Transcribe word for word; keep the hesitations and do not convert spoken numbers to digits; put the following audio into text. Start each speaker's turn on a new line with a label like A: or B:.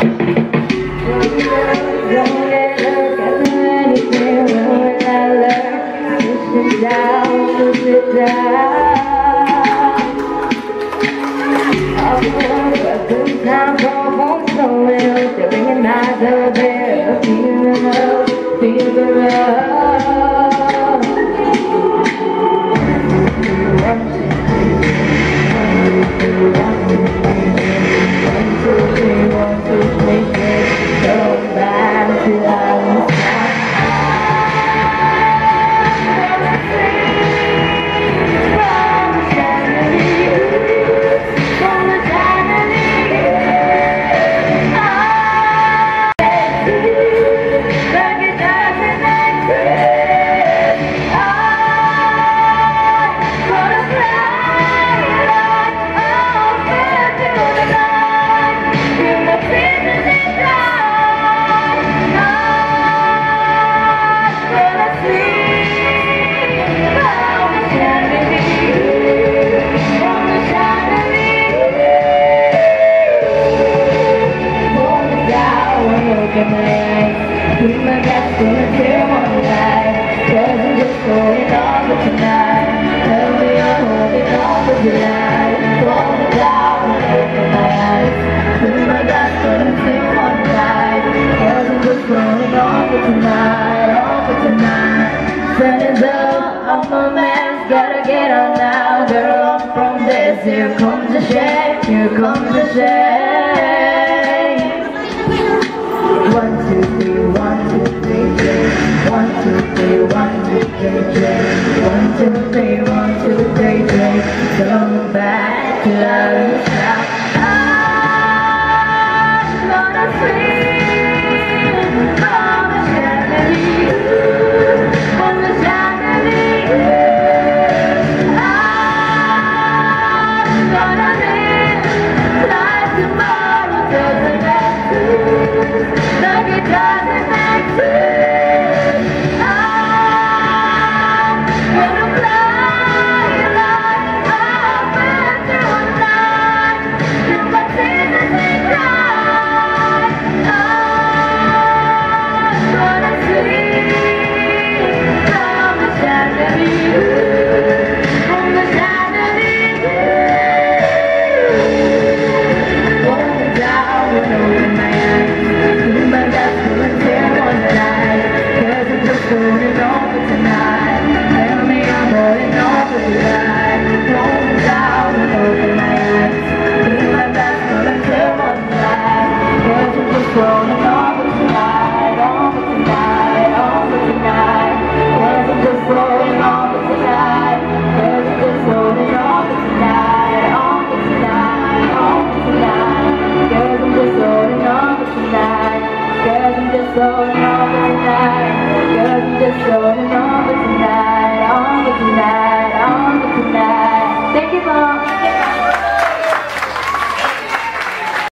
A: Time for home so well, they're ringing my doorbell, feel the love, feel the love. One, two, three, one, two, three, one, two, three, go back to our in my eyes, do my best to tear one night, cause I'm just going on for tonight. Tell me I'm holding on for tonight. Pull me down and open my eyes, do my best to tear one night, cause I'm just going on for tonight, on for tonight. Standing up, I'm a mess, gotta get on now, girl, I'm from this. Here comes the shame, here comes the shame. One, two, three, one, two, three, three. One, two, three, one, two, three, three. One, two, three, one, two, three, three. Come back to love.